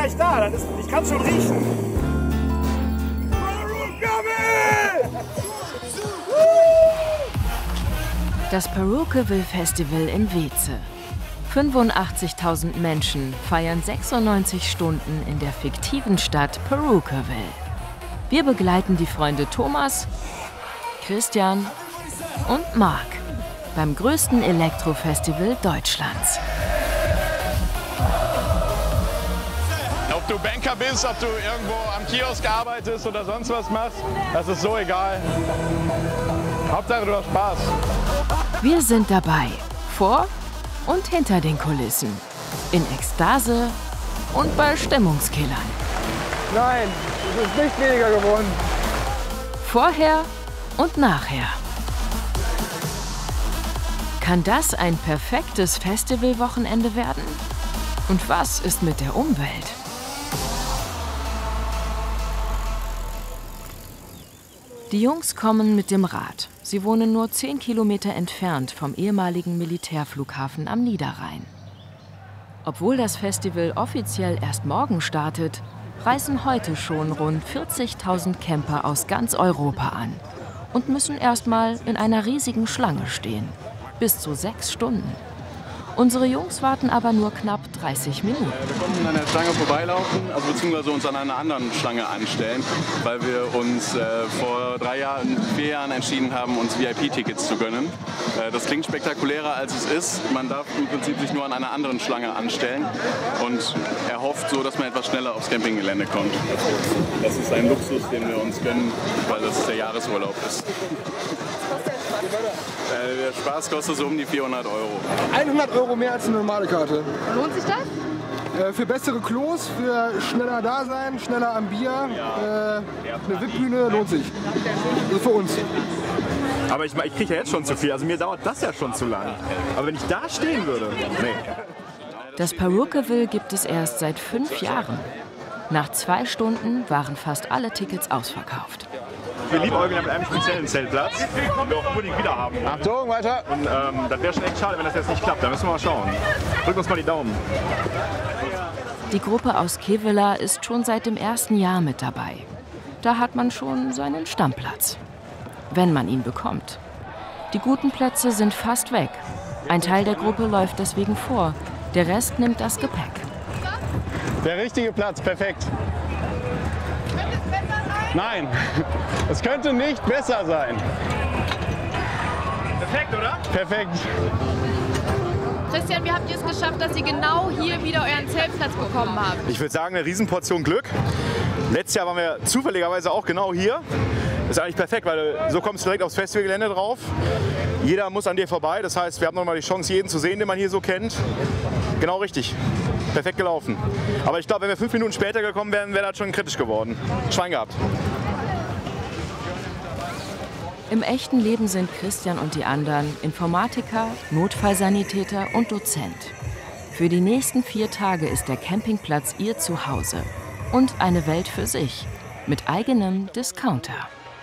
gleich da. Ich kann es schon riechen. Das Purookieville Festival in Weeze. 85.000 Menschen feiern 96 Stunden in der fiktiven Stadt Purookieville. Wir begleiten die Freunde Thomas, Christian und Marc beim größten Elektrofestival Deutschlands. Ob du Banker bist, ob du irgendwo am Kiosk arbeitest oder sonst was machst, das ist so egal. Hauptsache du hast Spaß. Wir sind dabei, vor und hinter den Kulissen, in Ekstase und bei Stimmungskillern. Nein, es ist nicht weniger geworden. Vorher und nachher. Kann das ein perfektes Festivalwochenende werden? Und was ist mit der Umwelt? Die Jungs kommen mit dem Rad. Sie wohnen nur 10 Kilometer entfernt vom ehemaligen Militärflughafen am Niederrhein. Obwohl das Festival offiziell erst morgen startet, reisen heute schon rund 40.000 Camper aus ganz Europa an und müssen erstmal in einer riesigen Schlange stehen. Bis zu 6 Stunden. Unsere Jungs warten aber nur knapp 30 Minuten. Wir konnten an der Schlange vorbeilaufen, also beziehungsweise uns an einer anderen Schlange anstellen, weil wir uns vor 4 Jahren entschieden haben, uns VIP-Tickets zu gönnen. Das klingt spektakulärer, als es ist. Man darf im Prinzip sich nur an einer anderen Schlange anstellen und erhofft so, dass man etwas schneller aufs Campinggelände kommt. Das ist ein Luxus, den wir uns gönnen, weil das der Jahresurlaub ist. Der Spaß kostet so um die 400 €. 100 € mehr als eine normale Karte. Lohnt sich das? Für bessere Klos, für schneller Dasein, schneller am Bier, eine VIP-Bühne lohnt sich. Also für uns. Aber ich kriege ja jetzt schon zu viel, also mir dauert das ja schon zu lang. Aber wenn ich da stehen würde, nee. Das Purookieville gibt es erst seit 5 Jahren. Nach 2 Stunden waren fast alle Tickets ausverkauft. Wir liebäugeln mit einem speziellen Zeltplatz, den wir auch unbedingt wieder haben wollen. Achtung, weiter! Und das wäre schon echt schade, wenn das jetzt nicht klappt. Da müssen wir mal schauen. Drück uns mal die Daumen. Die Gruppe aus Kevela ist schon seit dem 1. Jahr mit dabei. Da hat man schon seinen Stammplatz. Wenn man ihn bekommt. Die guten Plätze sind fast weg. Ein Teil der Gruppe läuft deswegen vor. Der Rest nimmt das Gepäck. Der richtige Platz, perfekt. Nein, es könnte nicht besser sein. Perfekt, oder? Perfekt. Christian, wie habt ihr es geschafft, dass ihr genau hier wieder euren Zeltplatz bekommen habt? Ich würde sagen, eine Riesenportion Glück. Letztes Jahr waren wir zufälligerweise auch genau hier. Das ist eigentlich perfekt, weil so kommst du direkt aufs Festivalgelände drauf. Jeder muss an dir vorbei. Das heißt, wir haben noch mal die Chance, jeden zu sehen, den man hier so kennt. Genau richtig. Perfekt gelaufen. Aber ich glaube, wenn wir 5 Minuten später gekommen wären, wäre das schon kritisch geworden. Schwein gehabt. Im echten Leben sind Christian und die anderen Informatiker, Notfallsanitäter und Dozent. Für die nächsten 4 Tage ist der Campingplatz ihr Zuhause. Und eine Welt für sich. Mit eigenem Discounter.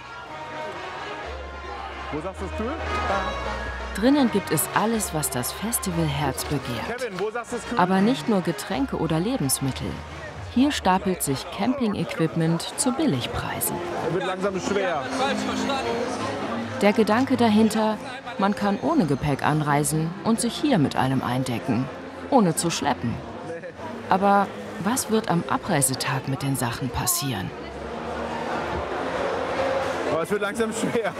Wo sagst du es cool? Drinnen gibt es alles, was das Festivalherz begehrt. Kevin, wo sagst du es cool? Aber nicht nur Getränke oder Lebensmittel. Hier stapelt sich Camping-Equipment zu Billigpreisen. Wird langsam schwer. Der Gedanke dahinter, man kann ohne Gepäck anreisen und sich hier mit allem eindecken, ohne zu schleppen. Aber was wird am Abreisetag mit den Sachen passieren? Aber es wird langsam schwer.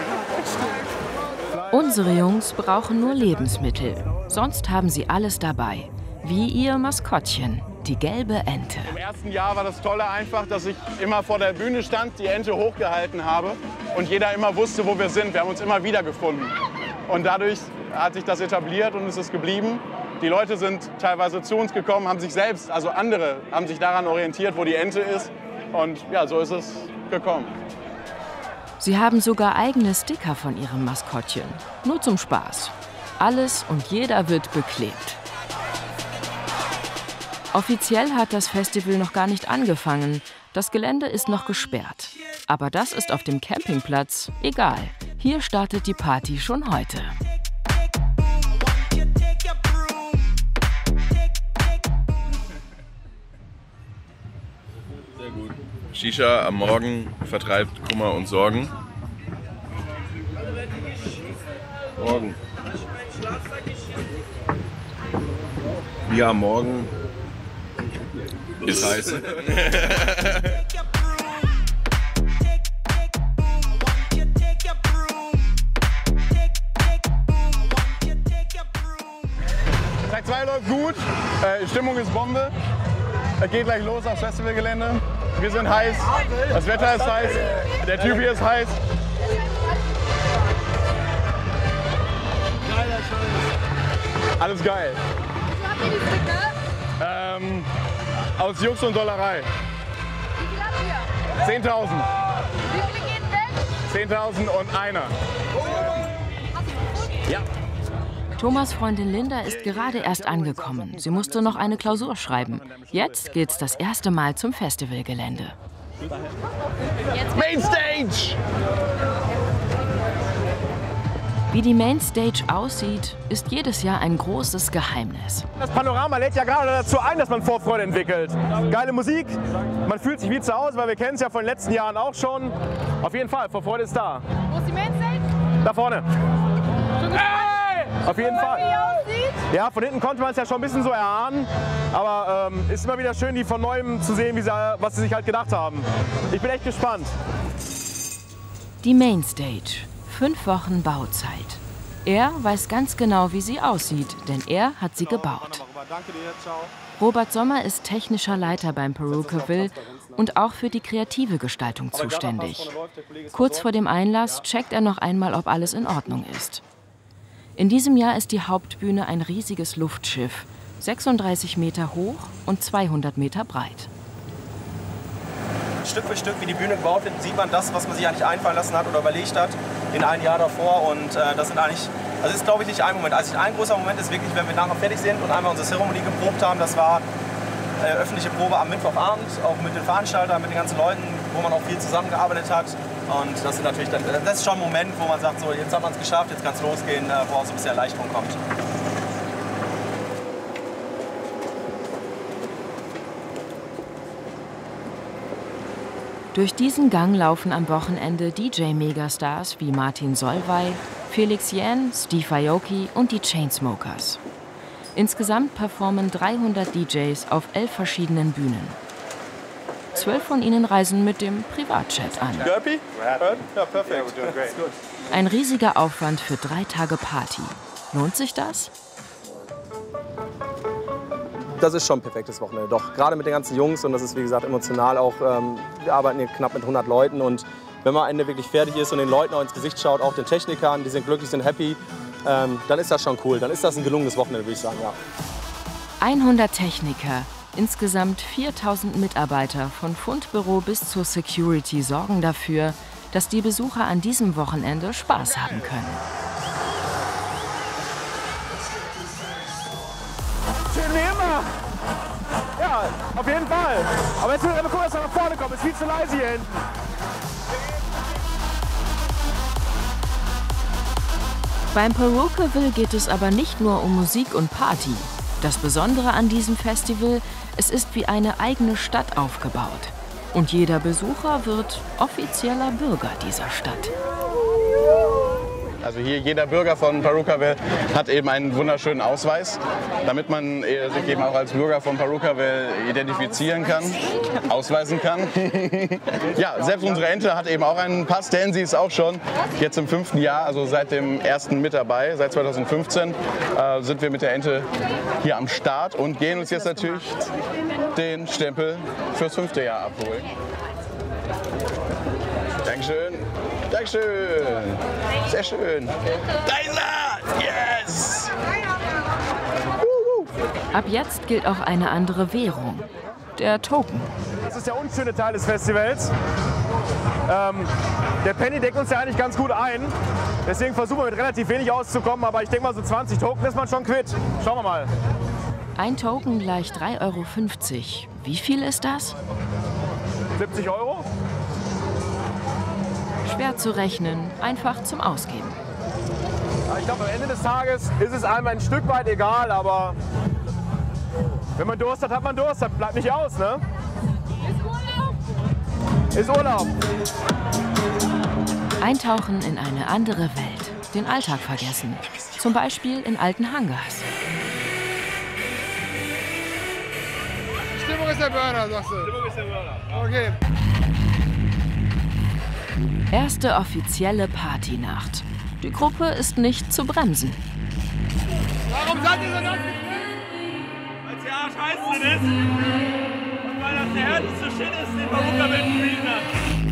Unsere Jungs brauchen nur Lebensmittel. Sonst haben sie alles dabei. Wie ihr Maskottchen, die gelbe Ente. Im ersten Jahr war das Tolle einfach, dass ich immer vor der Bühne stand, die Ente hochgehalten habe und jeder immer wusste, wo wir sind. Wir haben uns immer wieder gefunden. Und dadurch hat sich das etabliert und es ist geblieben. Die Leute sind teilweise zu uns gekommen, haben sich selbst, also andere, haben sich daran orientiert, wo die Ente ist. Und ja, so ist es gekommen. Sie haben sogar eigene Sticker von ihrem Maskottchen. Nur zum Spaß. Alles und jeder wird beklebt. Offiziell hat das Festival noch gar nicht angefangen. Das Gelände ist noch gesperrt. Aber das ist auf dem Campingplatz egal. Hier startet die Party schon heute. Shisha am Morgen vertreibt Kummer und Sorgen. Morgen. Bier am Morgen ist scheiße. Tag 2 läuft gut, Stimmung ist Bombe. Es geht gleich los aufs Festivalgelände. Wir sind heiß, das Wetter ist heiß, der Typ hier ist heiß. Geiler Scheiß. Alles geil. Wo habt ihr die Stücke? Aus Jux und Dollerei. Wie viel habt ihr? 10.000. Wie viele gehen weg? 10.000 und einer. Ja. Thomas' Freundin Linda ist gerade erst angekommen. Sie musste noch eine Klausur schreiben. Jetzt geht's das erste Mal zum Festivalgelände. Mainstage! Wie die Mainstage aussieht, ist jedes Jahr ein großes Geheimnis. Das Panorama lädt ja gerade dazu ein, dass man Vorfreude entwickelt. Geile Musik, man fühlt sich wie zu Hause, weil wir kennen es ja von den letzten Jahren auch schon. Auf jeden Fall, Vorfreude ist da. Wo ist die Mainstage? Da vorne. Auf jeden Fall. Wie die aussieht? Ja, von hinten konnte man es ja schon ein bisschen so erahnen. Aber ist immer wieder schön, die von Neuem zu sehen, was sie sich halt gedacht haben. Ich bin echt gespannt. Die Mainstage. 5 Wochen Bauzeit. Er weiß ganz genau, wie sie aussieht, denn er hat sie gebaut. Robert Sommer ist technischer Leiter beim Perukaville und auch für die kreative Gestaltung zuständig. Kurz vor dem Einlass checkt er noch einmal, ob alles in Ordnung ist. In diesem Jahr ist die Hauptbühne ein riesiges Luftschiff, 36 Meter hoch und 200 Meter breit. Stück für Stück, wie die Bühne gebaut wird, sieht man das, was man sich eigentlich einfallen lassen hat oder überlegt hat in ein Jahr davor. Und das sind eigentlich, also ist glaube ich nicht ein Moment. Also ein großer Moment ist wirklich, wenn wir nachher fertig sind und einmal unsere Zeremonie geprobt haben. Das war öffentliche Probe am Mittwochabend, auch mit den Veranstaltern, mit den ganzen Leuten, wo man auch viel zusammengearbeitet hat. Und das ist natürlich dann, das ist schon ein Moment, wo man sagt, so jetzt hat man es geschafft, jetzt kann es losgehen, wo auch so ein bisschen Erleichterung kommt. Durch diesen Gang laufen am Wochenende DJ-Megastars wie Martin Solveig, Felix Jähn, Steve Aoki und die Chainsmokers. Insgesamt performen 300 DJs auf 11 verschiedenen Bühnen. 12 von ihnen reisen mit dem Privatjet an. Happy? Ja, perfekt. Ein riesiger Aufwand für 3 Tage Party. Lohnt sich das? Das ist schon ein perfektes Wochenende, doch. Gerade mit den ganzen Jungs und das ist wie gesagt emotional auch, wir arbeiten hier knapp mit 100 Leuten und wenn man am Ende wirklich fertig ist und den Leuten auch ins Gesicht schaut, auch den Technikern, die sind glücklich, sind happy, dann ist das schon cool, dann ist das ein gelungenes Wochenende, würde ich sagen, ja. 100 Techniker, insgesamt 4000 Mitarbeiter von Fundbüro bis zur Security sorgen dafür, dass die Besucher an diesem Wochenende Spaß haben können. Schön wie immer. Ja, auf jeden Fall. Aber jetzt müssen wir gucken, dass wir nach vorne kommen. Es ist viel zu leise hier hinten. Beim Perukaville geht es aber nicht nur um Musik und Party. Das Besondere an diesem Festival, es ist wie eine eigene Stadt aufgebaut. Und jeder Besucher wird offizieller Bürger dieser Stadt. Also hier jeder Bürger von Perukaville hat eben einen wunderschönen Ausweis, damit man sich eben auch als Bürger von Perukaville identifizieren kann, ausweisen kann. Ja, selbst unsere Ente hat eben auch einen Pass, denn sie ist auch schon jetzt im 5. Jahr, also seit dem 1. mit dabei, seit 2015 sind wir mit der Ente hier am Start und gehen uns jetzt natürlich den Stempel fürs 5. Jahr abholen. Dankeschön. Dankeschön. Sehr schön. Da ist er! Yes! Ab jetzt gilt auch eine andere Währung, der Token. Das ist der unschöne Teil des Festivals. Der Penny deckt uns ja eigentlich ganz gut ein. Deswegen versuchen wir mit relativ wenig auszukommen. Aber ich denke mal, so 20 Token ist man schon quitt. Schauen wir mal. Ein Token gleich 3,50 €. Wie viel ist das? 70 €? Schwer zu rechnen, einfach zum Ausgeben. Ja, ich glaube, am Ende des Tages ist es einem ein Stück weit egal, aber wenn man Durst hat, hat man Durst. Das bleibt nicht aus, ne? ist Urlaub. Eintauchen in eine andere Welt, den Alltag vergessen, zum Beispiel in alten Hangars. Stimmung ist der Burner, sagst du? Stimmung ist der Burner. Okay. Erste offizielle Partynacht. Die Gruppe ist nicht zu bremsen. Warum seid ihr so nass? Weil es der Arschheiße ist und weil das der härteste Shit ist, den Paruka spielen hat.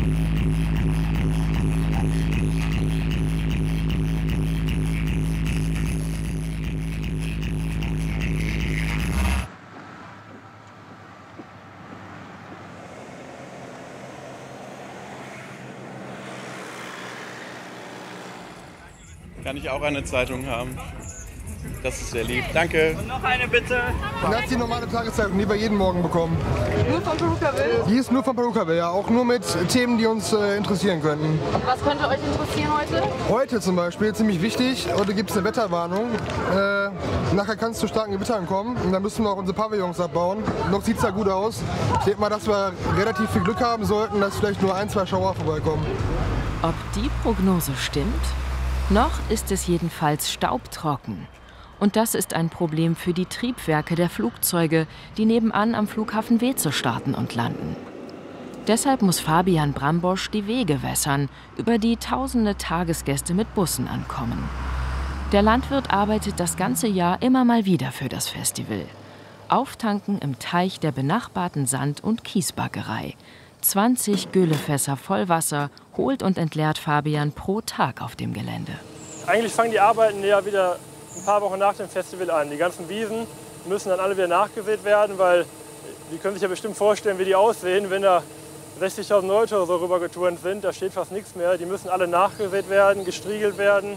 Kann ich auch eine Zeitung haben? Das ist sehr lieb. Danke. Und noch eine bitte. Du hast die normale Tageszeitung, die wir jeden Morgen bekommen. Nur von Perukaville? Die ist nur von Perukaville, ja. Auch nur mit Themen, die uns interessieren könnten. Was könnte euch interessieren heute? Heute zum Beispiel, ziemlich wichtig, heute gibt es eine Wetterwarnung. Nachher kann es zu starken Gewittern kommen und dann müssen wir auch unsere Pavillons abbauen. Noch sieht es ja gut aus. Ich denke mal, dass wir relativ viel Glück haben sollten, dass vielleicht nur 1, 2 Schauer vorbeikommen. Ob die Prognose stimmt? Noch ist es jedenfalls staubtrocken. Und das ist ein Problem für die Triebwerke der Flugzeuge, die nebenan am Flughafen Weeze starten und landen. Deshalb muss Fabian Brambosch die Wege wässern, über die tausende Tagesgäste mit Bussen ankommen. Der Landwirt arbeitet das ganze Jahr immer mal wieder für das Festival. Auftanken im Teich der benachbarten Sand- und Kiesbaggerei. 20 Güllefässer voll Wasser holt und entleert Fabian pro Tag auf dem Gelände. Eigentlich fangen die Arbeiten ja wieder ein paar Wochen nach dem Festival an. Die ganzen Wiesen müssen dann alle wieder nachgesät werden, weil die können sich ja bestimmt vorstellen, wie die aussehen, wenn da 60.000 Leute oder so rübergeturnt sind. Da steht fast nichts mehr. Die müssen alle nachgesät werden, gestriegelt werden.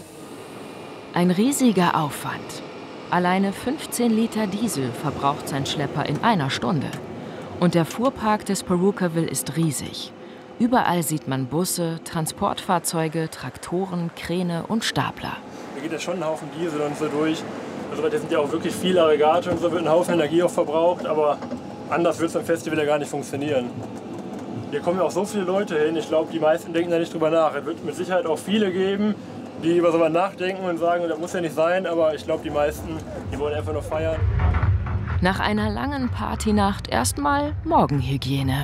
Ein riesiger Aufwand. Alleine 15 Liter Diesel verbraucht sein Schlepper in einer Stunde. Und der Fuhrpark des Perukaville ist riesig. Überall sieht man Busse, Transportfahrzeuge, Traktoren, Kräne und Stapler. Da geht ja schon ein Haufen Diesel und so durch. Also das sind ja auch wirklich viele Aggregate und so wird ein Haufen Energie auch verbraucht, aber anders wird es beim Festival ja gar nicht funktionieren. Hier kommen ja auch so viele Leute hin, ich glaube, die meisten denken da nicht drüber nach. Es wird mit Sicherheit auch viele geben, die über sowas nachdenken und sagen, das muss ja nicht sein, aber ich glaube, die meisten, die wollen einfach nur feiern. Nach einer langen Partynacht erstmal Morgenhygiene.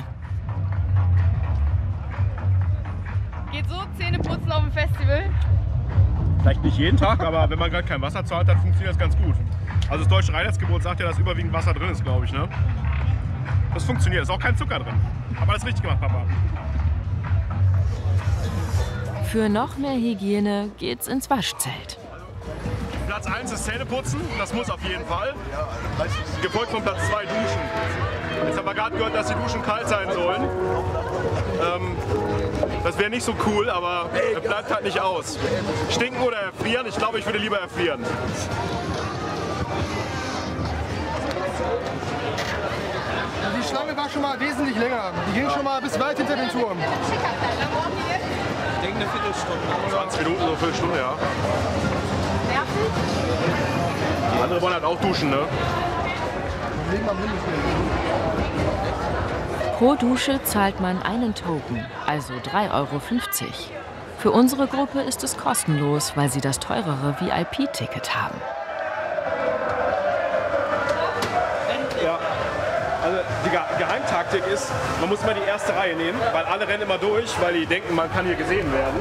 Geht so Zähneputzen auf dem Festival? Vielleicht nicht jeden Tag, aber wenn man gerade kein Wasser zahlt, dann funktioniert das ganz gut. Also das Deutsche Reinheitsgebot sagt ja, dass überwiegend Wasser drin ist, glaube ich. Ne? Das funktioniert, ist auch kein Zucker drin. Aber alles richtig gemacht, Papa. Für noch mehr Hygiene geht's ins Waschzelt. Platz 1 ist Zähneputzen, das muss auf jeden Fall. Gefolgt von Platz 2 Duschen. Jetzt haben wir gerade gehört, dass die Duschen kalt sein sollen. Das wäre nicht so cool, aber es bleibt halt nicht aus. Stinken oder erfrieren? Ich glaube, ich würde lieber erfrieren. Die Schlange war schon mal wesentlich länger. Die ging schon mal bis weit hinter den Turm. Ich denke eine Viertelstunde. 20 Minuten, so eine Viertelstunde, ja. Andere wollen halt auch duschen, ne? Pro Dusche zahlt man einen Token, also 3,50 €. Für unsere Gruppe ist es kostenlos, weil sie das teurere VIP-Ticket haben. Ja, also die Geheimtaktik ist, man muss immer die erste Reihe nehmen, weil alle rennen immer durch, weil die denken, man kann hier gesehen werden.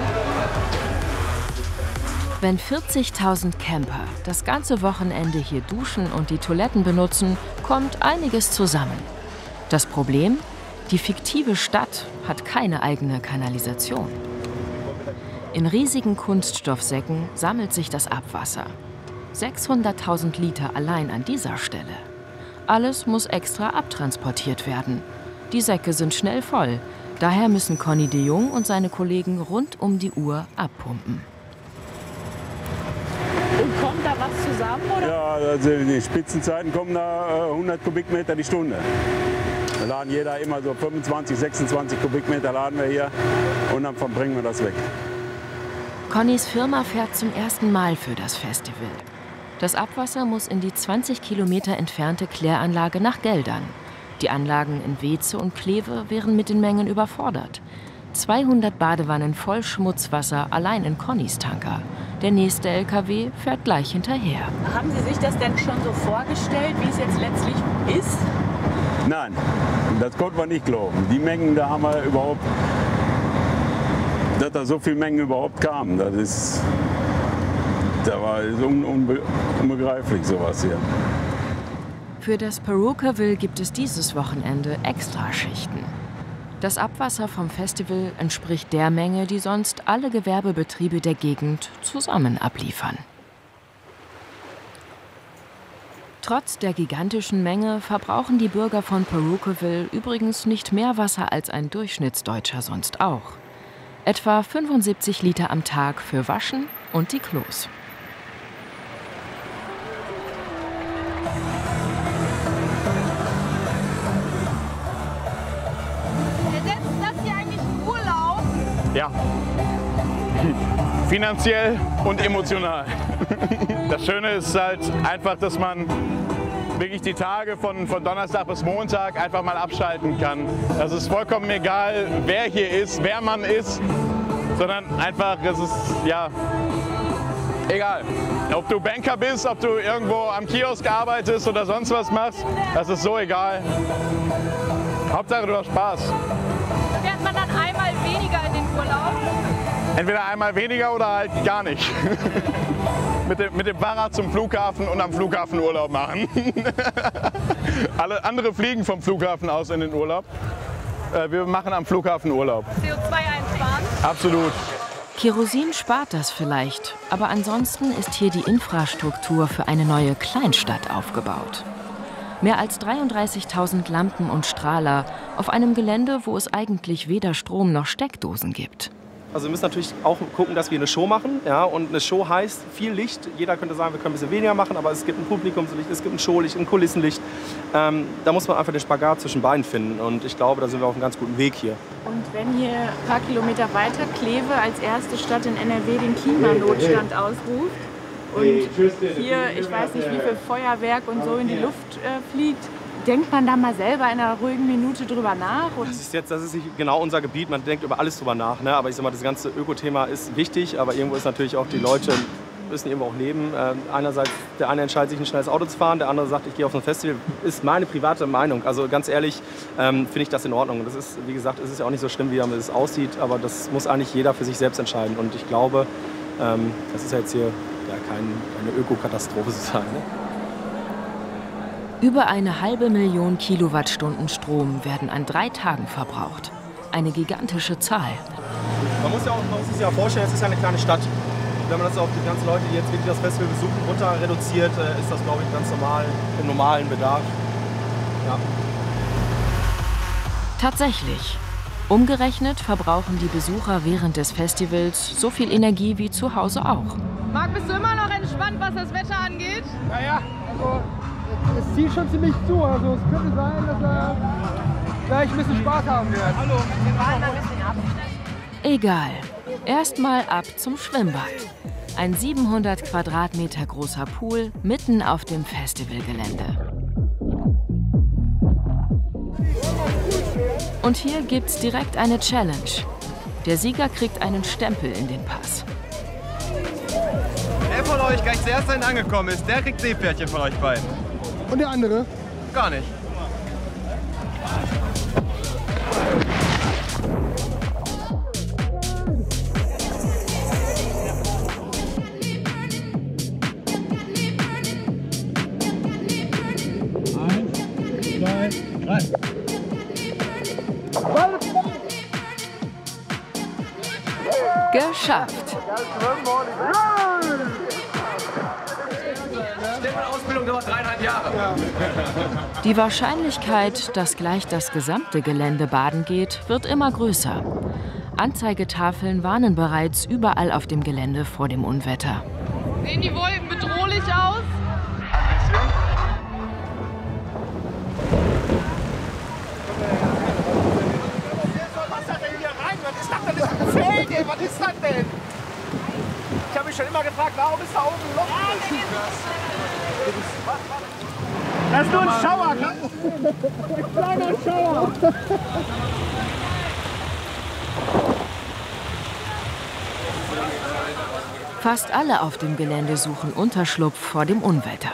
Wenn 40.000 Camper das ganze Wochenende hier duschen und die Toiletten benutzen, kommt einiges zusammen. Das Problem? Die fiktive Stadt hat keine eigene Kanalisation. In riesigen Kunststoffsäcken sammelt sich das Abwasser. 600.000 Liter allein an dieser Stelle. Alles muss extra abtransportiert werden. Die Säcke sind schnell voll. Daher müssen Conny de Jong und seine Kollegen rund um die Uhr abpumpen. Und kommt da was zusammen, oder? Ja, also die Spitzenzeiten kommen da 100 Kubikmeter die Stunde. Wir laden jeder immer so 25, 26 Kubikmeter laden wir hier und dann verbringen wir das weg. Connys Firma fährt zum ersten Mal für das Festival. Das Abwasser muss in die 20 Kilometer entfernte Kläranlage nach Geldern. Die Anlagen in Weeze und Kleve wären mit den Mengen überfordert. 200 Badewannen voll Schmutzwasser allein in Connys Tanker. Der nächste LKW fährt gleich hinterher. Haben Sie sich das denn schon so vorgestellt, wie es jetzt letztlich ist? Nein, das konnte man nicht glauben. Die Mengen, da haben wir überhaupt, dass da so viele Mengen überhaupt kamen, das war unbegreiflich, sowas hier. Für das Purookerville gibt es dieses Wochenende Extraschichten. Das Abwasser vom Festival entspricht der Menge, die sonst alle Gewerbebetriebe der Gegend zusammen abliefern. Trotz der gigantischen Menge verbrauchen die Bürger von Purookerville übrigens nicht mehr Wasser als ein Durchschnittsdeutscher sonst auch. Etwa 75 Liter am Tag für Waschen und die Klos. Ersetzt das hier eigentlich Urlaub? Ja. Finanziell und emotional. Das Schöne ist halt einfach, dass man wirklich die Tage von Donnerstag bis Montag einfach mal abschalten kann. Es ist vollkommen egal, wer hier ist, wer man ist, sondern einfach, es ist ja egal. Ob du Banker bist, ob du irgendwo am Kiosk arbeitest oder sonst was machst, das ist so egal. Hauptsache du hast Spaß. Fährt man dann einmal weniger in den Urlaub? Entweder einmal weniger oder halt gar nicht. mit dem Fahrrad zum Flughafen und am Flughafen Urlaub machen. Alle andere fliegen vom Flughafen aus in den Urlaub. Wir machen am Flughafen Urlaub. CO2 einsparen? Absolut. Kerosin spart das vielleicht, aber ansonsten ist hier die Infrastruktur für eine neue Kleinstadt aufgebaut. Mehr als 33.000 Lampen und Strahler auf einem Gelände, wo es eigentlich weder Strom noch Steckdosen gibt. Also wir müssen natürlich auch gucken, dass wir eine Show machen. Ja? Und eine Show heißt viel Licht. Jeder könnte sagen, wir können ein bisschen weniger machen, aber es gibt ein Publikumslicht, es gibt ein Showlicht, ein Kulissenlicht. Da muss man einfach den Spagat zwischen beiden finden. Und ich glaube, da sind wir auf einem ganz guten Weg hier. Und wenn hier ein paar Kilometer weiter Kleve als erste Stadt in NRW den Klimanotstand ausruft und hier, ich weiß nicht, wie viel Feuerwerk und so in die Luft fliegt, denkt man da mal selber in einer ruhigen Minute drüber nach? Das ist nicht genau unser Gebiet, man denkt über alles drüber nach. Ne? Aber ich sag mal, das ganze Ökothema ist wichtig, aber irgendwo ist natürlich auch, die Leute müssen irgendwo auch leben. Einerseits, der eine entscheidet sich, ein schnelles Auto zu fahren, der andere sagt, ich gehe auf ein Festival. Ist meine private Meinung. Also ganz ehrlich, finde ich das in Ordnung. Das ist, wie gesagt, es ist ja auch nicht so schlimm, wie es aussieht, aber das muss eigentlich jeder für sich selbst entscheiden. Und ich glaube, das ist ja jetzt hier ja, keine Ökokatastrophe sozusagen. Ne? Über 1.500.000 Kilowattstunden Strom werden an 3 Tagen verbraucht. Eine gigantische Zahl. Man muss sich ja vorstellen, es ist ja eine kleine Stadt. Wenn man das auf die ganzen Leute, die jetzt wirklich das Festival besuchen, runter reduziert, ist das, glaube ich, ganz normal, im normalen Bedarf. Ja. Tatsächlich. Umgerechnet verbrauchen die Besucher während des Festivals so viel Energie wie zu Hause auch. Marc, bist du immer noch entspannt, was das Wetter angeht? Naja, also es zieht schon ziemlich zu. Also es könnte sein, dass er gleich ein bisschen Spaß haben wird. Hallo, wir fahren mal ein bisschen ab. Egal. Erstmal ab zum Schwimmbad. Ein 700 Quadratmeter großer Pool mitten auf dem Festivalgelände. Und hier gibt's direkt eine Challenge. Der Sieger kriegt einen Stempel in den Pass. Wer von euch gleich zuerst angekommen ist, der kriegt Seepferdchen von euch beiden. Und der andere? Gar nicht. Geschafft! Ausbildung dauert 3,5 Jahre. Die Wahrscheinlichkeit, dass gleich das gesamte Gelände baden geht, wird immer größer. Anzeigetafeln warnen bereits überall auf dem Gelände vor dem Unwetter. Sehen die Wolken bedrohlich aus? Was ist das denn? Ich habe mich schon immer gefragt, warum ist da oben ein Loch? Das ist nur ein Schauer. Kleiner Schauer. Fast alle auf dem Gelände suchen Unterschlupf vor dem Unwetter.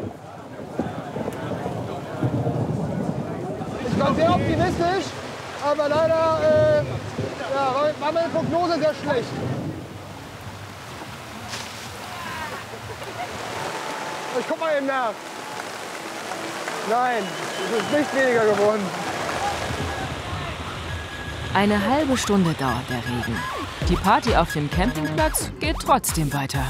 Ich war sehr optimistisch, aber leider war meine Prognose sehr schlecht. Ich guck mal eben nach. Nein, es ist nicht weniger geworden. Eine halbe Stunde dauert der Regen. Die Party auf dem Campingplatz geht trotzdem weiter.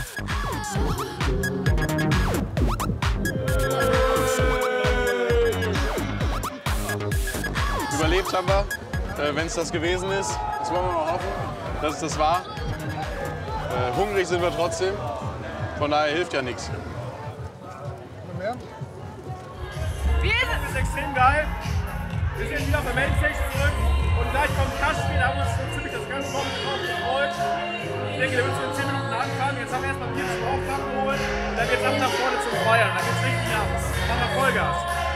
Überlebt haben wir, wenn es das gewesen ist. Das wollen wir mal hoffen, dass es das war. Hungrig sind wir trotzdem, von daher hilft ja nichts. Das ist extrem geil. Wir sind wieder auf der Mainstage zurück und gleich kommt Kaschmir, da haben wir uns ziemlich das ganze Wochenende drauf gefreut. Ich denke, der wird in 10 Minuten anfangen. Jetzt haben wir erstmal Bier zum Aufpacken holen und dann geht's ab nach vorne zum Feiern. Dann geht's richtig ab. Machen wir Vollgas.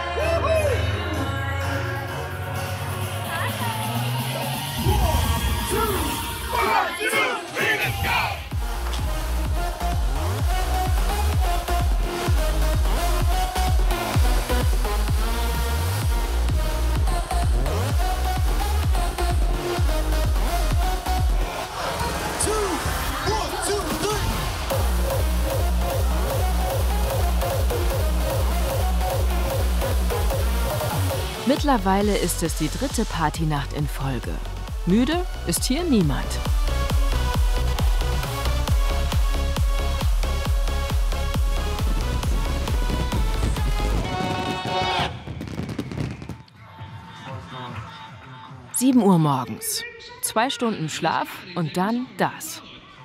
Mittlerweile ist es die 3. Partynacht in Folge. Müde ist hier niemand. – 7 Uhr morgens. 2 Stunden Schlaf und dann das.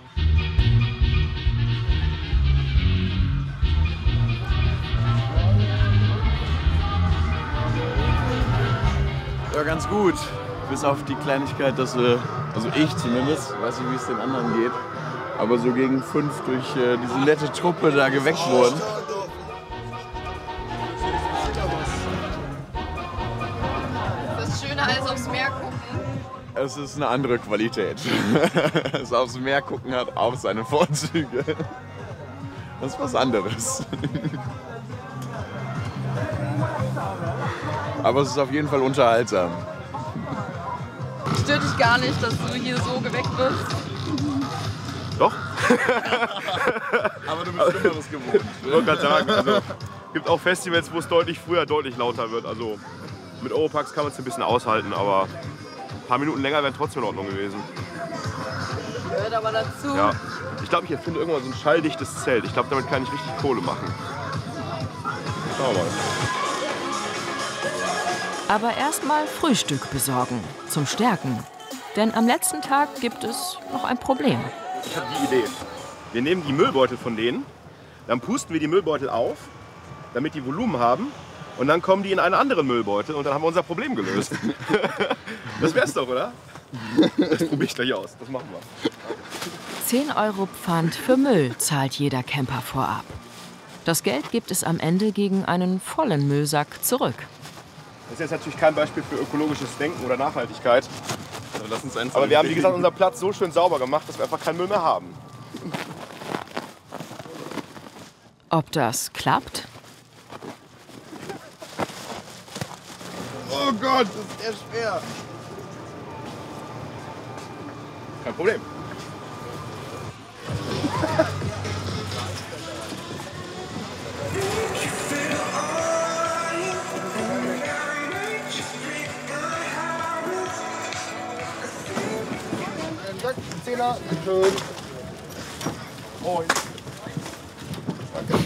Ja, ganz gut. Bis auf die Kleinigkeit, dass wir, also ich zumindest, weiß nicht, wie es den anderen geht, aber so gegen 5 durch diese nette Truppe da geweckt wurden. Das ist schöner als aufs Meer gucken. Es ist eine andere Qualität. Das aufs Meer gucken hat auch seine Vorzüge. Das ist was anderes. Aber es ist auf jeden Fall unterhaltsam. Stört dich gar nicht, dass du hier so geweckt wirst? Doch. Aber du bist Schlimmeres gewohnt. Ich wollte gerade sagen, also es gibt auch Festivals, wo es deutlich früher deutlich lauter wird. Also mit Oropax kann man es ein bisschen aushalten, aber ein paar Minuten länger wären trotzdem in Ordnung gewesen. Gehört aber dazu. Ja. Ich glaube, ich erfinde irgendwann so ein schalldichtes Zelt. Ich glaube, damit kann ich richtig Kohle machen. Schauen wir mal. Aber erstmal Frühstück besorgen, zum Stärken. Denn am letzten Tag gibt es noch ein Problem. Ich habe die Idee. Wir nehmen die Müllbeutel von denen, dann pusten wir die Müllbeutel auf, damit die Volumen haben. Und dann kommen die in einen anderen Müllbeutel und dann haben wir unser Problem gelöst. Das wär's doch, oder? Das probiere ich gleich aus. Das machen wir. 10 € Pfand für Müll zahlt jeder Camper vorab. Das Geld gibt es am Ende gegen einen vollen Müllsack zurück. Das ist jetzt natürlich kein Beispiel für ökologisches Denken oder Nachhaltigkeit. Also lass uns einfach Aber wir haben, wie gesagt, unseren Platz so schön sauber gemacht, dass wir einfach keinen Müll mehr haben. Ob das klappt? Oh Gott, das ist echt schwer. Kein Problem. Zehner, schön. Moin. Danke.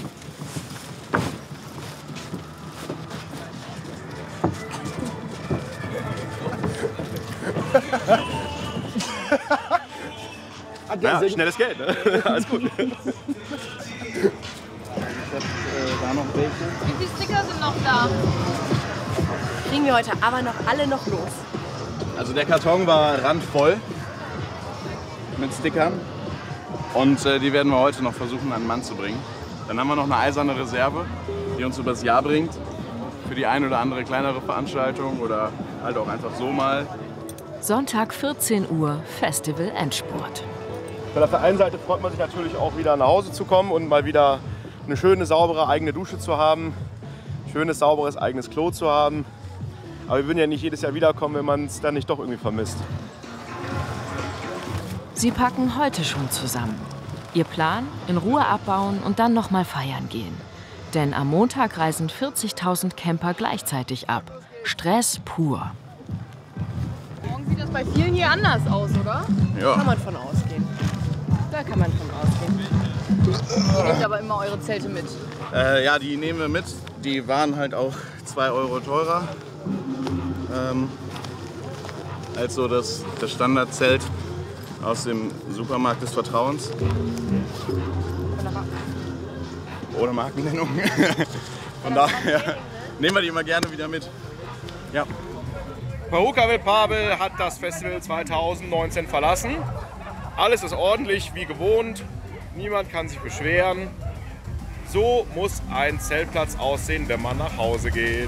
Ja, schnelles Geld, ne? Alles gut. Da noch welche. Wie viele Sticker sind noch da? Kriegen wir heute aber noch alle noch los. Also der Karton war randvoll mit Stickern und die werden wir heute noch versuchen an den Mann zu bringen. Dann haben wir noch eine eiserne Reserve, die uns übers Jahr bringt für die ein oder andere kleinere Veranstaltung oder halt auch einfach so mal. Sonntag 14 Uhr, Festival-Endspurt. Weil auf der einen Seite freut man sich natürlich auch wieder nach Hause zu kommen und mal wieder eine schöne, saubere eigene Dusche zu haben, schönes, sauberes eigenes Klo zu haben. Aber wir würden ja nicht jedes Jahr wiederkommen, wenn man es dann nicht doch irgendwie vermisst. Sie packen heute schon zusammen. Ihr Plan? In Ruhe abbauen und dann noch mal feiern gehen. Denn am Montag reisen 40.000 Camper gleichzeitig ab. Stress pur. Morgen sieht das bei vielen hier anders aus, oder? Ja. Kann man von ausgehen. Da kann man von ausgehen. Ihr nehmt aber immer eure Zelte mit. Ja, die nehmen wir mit. Die waren halt auch 2 Euro teurer als so das Standardzelt aus dem Supermarkt des Vertrauens. Ohne Markennennung. Von daher nehmen wir die immer gerne wieder mit. Ja. Peruka Wilpabel hat das Festival 2019 verlassen. Alles ist ordentlich wie gewohnt. Niemand kann sich beschweren. So muss ein Zeltplatz aussehen, wenn man nach Hause geht.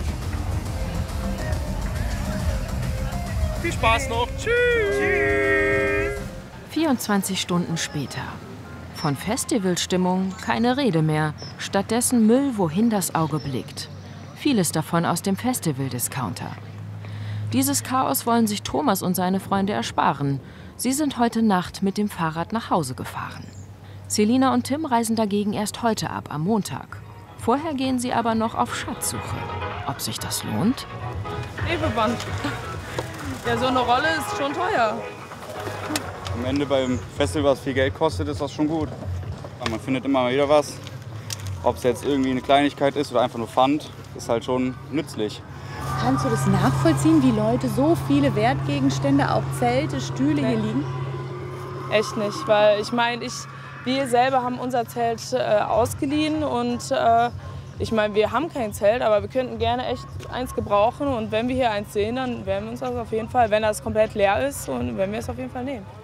Viel Spaß noch. Tschüss. 24 Stunden später. Von Festivalstimmung keine Rede mehr. Stattdessen Müll, wohin das Auge blickt. Vieles davon aus dem Festival-Discounter. Dieses Chaos wollen sich Thomas und seine Freunde ersparen. Sie sind heute Nacht mit dem Fahrrad nach Hause gefahren. Selina und Tim reisen dagegen erst heute ab, am Montag. Vorher gehen sie aber noch auf Schatzsuche. Ob sich das lohnt? Klebeband. Ja, so eine Rolle ist schon teuer. Am Ende beim Festival, was viel Geld kostet, ist das schon gut. Aber man findet immer wieder was. Ob es jetzt irgendwie eine Kleinigkeit ist oder einfach nur Pfand, ist halt schon nützlich. Kannst du das nachvollziehen, wie Leute so viele Wertgegenstände, auch Zelte, Stühle hier liegen? Echt nicht, weil ich meine, wir selber haben unser Zelt ausgeliehen und ich meine, wir haben kein Zelt, aber wir könnten gerne echt eins gebrauchen und wenn wir hier eins sehen, dann werden wir uns das auf jeden Fall, wenn das komplett leer ist, und werden wir es auf jeden Fall nehmen.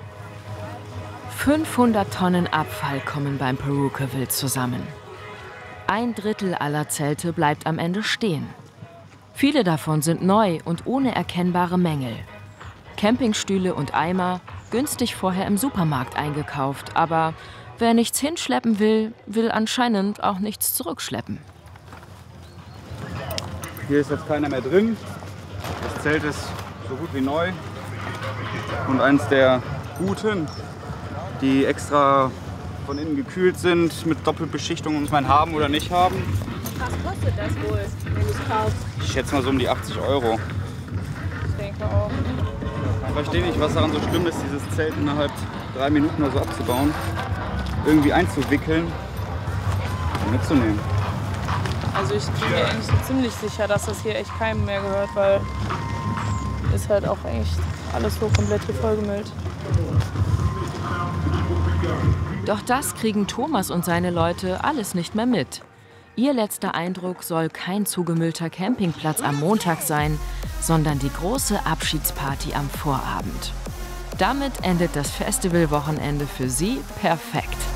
500 Tonnen Abfall kommen beim Purukaville zusammen. 1/3 aller Zelte bleibt am Ende stehen. Viele davon sind neu und ohne erkennbare Mängel. Campingstühle und Eimer, günstig vorher im Supermarkt eingekauft, aber wer nichts hinschleppen will, will anscheinend auch nichts zurückschleppen. Hier ist jetzt keiner mehr drin. Das Zelt ist so gut wie neu. Und eins der guten, die extra von innen gekühlt sind, mit Doppelbeschichtung, muss man haben oder nicht haben. Was kostet das wohl, wenn du es kaufst? Ich schätze mal so um die 80 Euro. Ich denke auch. Ich verstehe nicht, was daran so schlimm ist, dieses Zelt innerhalb 3 Minuten oder so abzubauen, irgendwie einzuwickeln und mitzunehmen. Also ich bin mir eigentlich so ziemlich sicher, dass das hier echt keinem mehr gehört, weil ist halt auch eigentlich alles so komplett hier vollgemüllt. Doch das kriegen Thomas und seine Leute alles nicht mehr mit. Ihr letzter Eindruck soll kein zugemüllter Campingplatz am Montag sein, sondern die große Abschiedsparty am Vorabend. Damit endet das Festivalwochenende für sie perfekt.